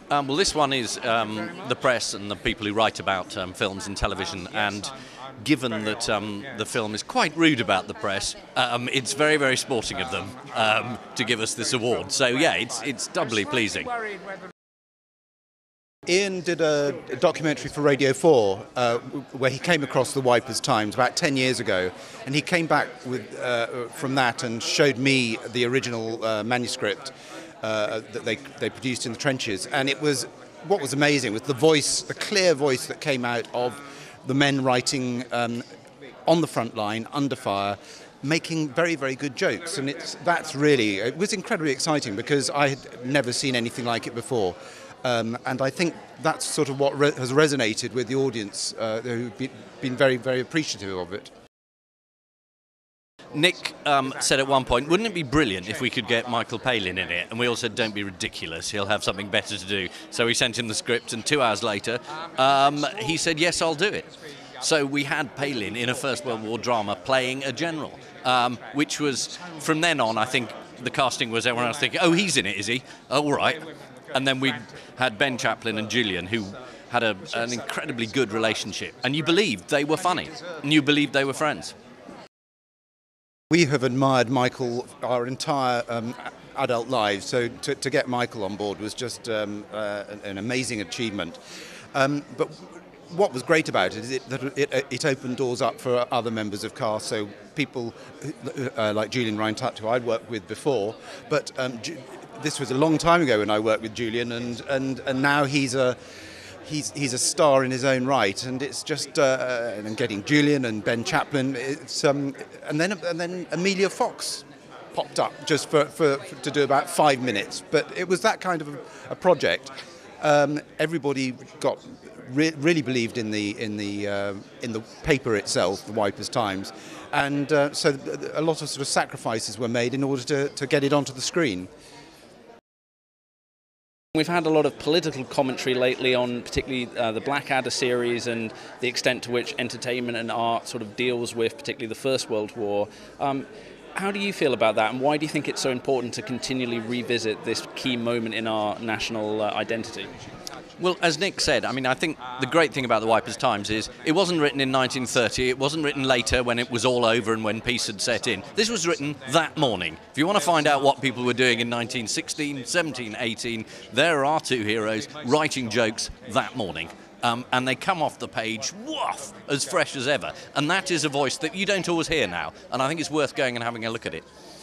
Well, this one is the press and the people who write about films and television, and given that the film is quite rude about the press, it's very, very sporting of them to give us this award. So, yeah, it's doubly pleasing. Ian did a documentary for Radio 4 where he came across the Wipers Times about 10 years ago, and he came back from that and showed me the original manuscript that they produced in the trenches. And what was amazing was the clear voice that came out of the men writing on the front line, under fire, making very, very good jokes. And it was incredibly exciting because I had never seen anything like it before. And I think that's sort of what has resonated with the audience, who've been very, very appreciative of it. Nick said at one point, wouldn't it be brilliant if we could get Michael Palin in it? And we all said, don't be ridiculous, he'll have something better to do. So we sent him the script, and 2 hours later, he said, yes, I'll do it. So we had Palin in a First World War drama playing a general, which was, from then on, I think the casting was everyone else thinking, oh, he's in it, is he? Oh, all right. And then we had Ben Chaplin and Julian, who had an incredibly good relationship. And you believed they were funny, and you believed they were friends. We have admired Michael our entire adult lives, so to get Michael on board was just an amazing achievement. But what was great about it is that it opened doors up for other members of cast, so people like Julian Reintutt, who I'd worked with before, but this was a long time ago when I worked with Julian, and now he's a star in his own right, and it's just and getting Julian and Ben Chaplin, and then Amelia Fox popped up just to do about 5 minutes, but it was that kind of a project. Everybody really believed in the paper itself, the Wipers Times, and so a lot of sort of sacrifices were made in order to get it onto the screen. We've had a lot of political commentary lately on particularly the Blackadder series and the extent to which entertainment and art sort of deals with particularly the First World War. How do you feel about that, and why do you think it's so important to continually revisit this key moment in our national identity? Well, as Nick said, I mean, I think the great thing about the Wipers Times is it wasn't written in 1930, it wasn't written later when it was all over and when peace had set in. This was written that morning. If you want to find out what people were doing in 1916, 17, 18, there are our two heroes writing jokes that morning. And they come off the page, woof, as fresh as ever. And that is a voice that you don't always hear now. And I think it's worth going and having a look at it.